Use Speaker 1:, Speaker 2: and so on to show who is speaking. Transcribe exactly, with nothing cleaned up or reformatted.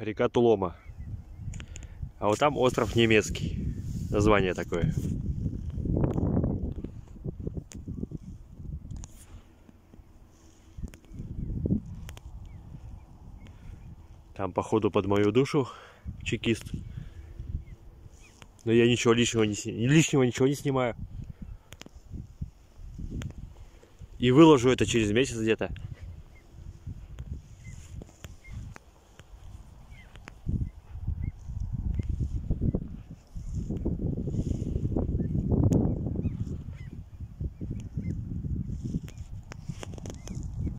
Speaker 1: река Тулома. А вот там остров Немецкий. Название такое. Там, походу, под мою душу чекист. Но я ничего лишнего не, лишнего ничего не снимаю. И выложу это через месяц где-то.